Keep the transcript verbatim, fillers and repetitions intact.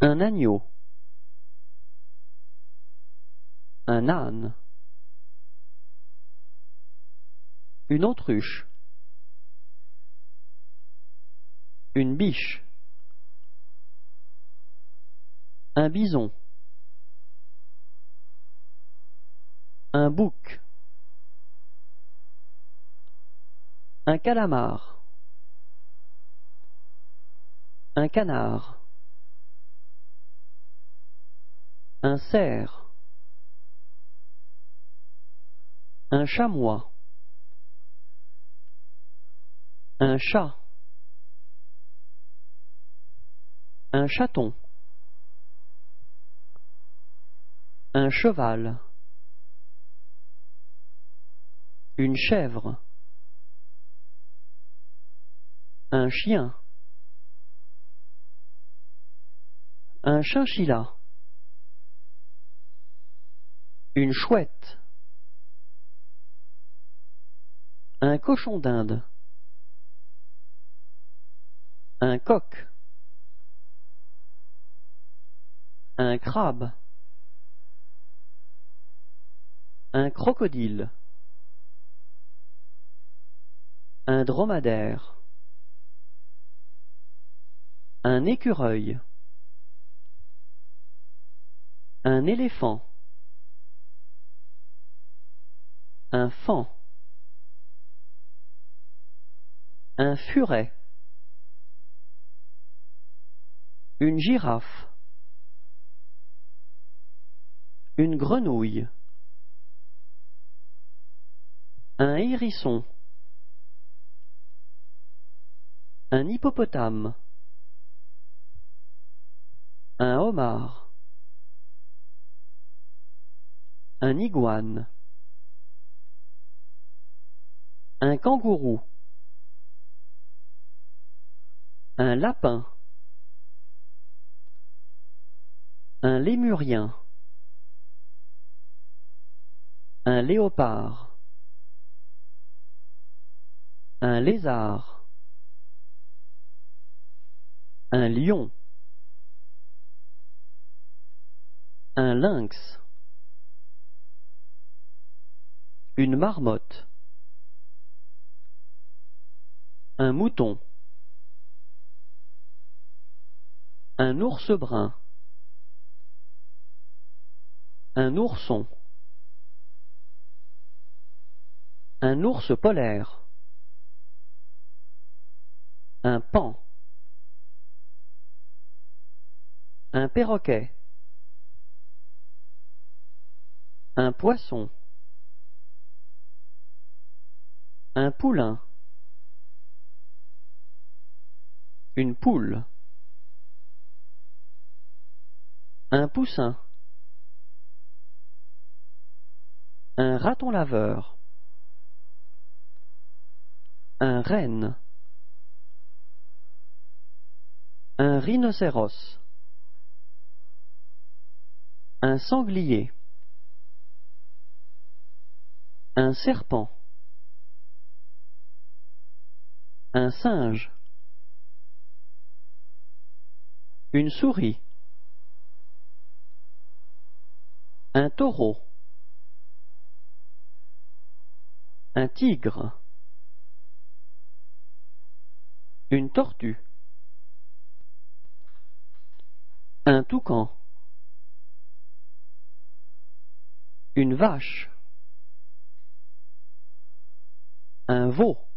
Un agneau. Un âne. Une autruche. Une biche. Un bison. Un bouc. Un calamar. Un canard. Un cerf. Un chamois. Un chat. Un chaton. Un cheval. Une chèvre. Un chien. Un chinchilla. Une chouette. Un cochon d'Inde. Un coq. Un crabe. Un crocodile. Un dromadaire. Un écureuil. Un éléphant. Un faon. Un furet. Une girafe. Une grenouille. Un hérisson. Un hippopotame. Un homard. Un iguane. Un kangourou. Un lapin. Un lémurien. Un léopard. Un lézard. Un lion. Un lynx. Une marmotte. Un mouton. Un ours brun. Un ourson. Un ours polaire. Un paon. Un perroquet. Un poisson. Un poulain. Une poule. Un poussin. Un raton laveur. Un renne. Un rhinocéros. Un sanglier. Un serpent. Un singe. Une souris. Un taureau. Un tigre. Une tortue. Un toucan. Une vache. Un veau.